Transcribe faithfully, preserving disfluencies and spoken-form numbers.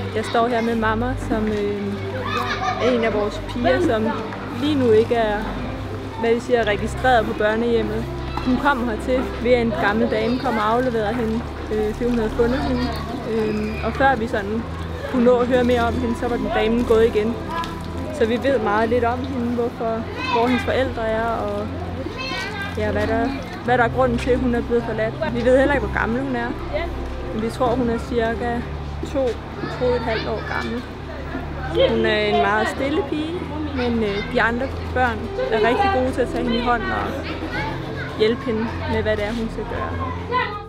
Jeg står her med mamma, som øh, er en af vores piger, som lige nu ikke er, hvad de siger, registreret på børnehjemmet. Hun kom hertil ved at en gammel dame kom og afleverede hende, øh, fordi hun havde fundet hende. Øh, og før vi sådan kunne nå at høre mere om hende, så var den damen gået igen. Så vi ved meget lidt om hende, hvorfor, hvor hendes forældre er, og ja, hvad, der, hvad der er grunden til, at hun er blevet forladt. Vi ved heller ikke, hvor gammel hun er, men vi tror, hun er cirka to, to og et halvt år gammel. Hun er en meget stille pige, men øh, de andre børn er rigtig gode til at tage hende i hånden og hjælpe hende med, hvad det er, hun skal gøre.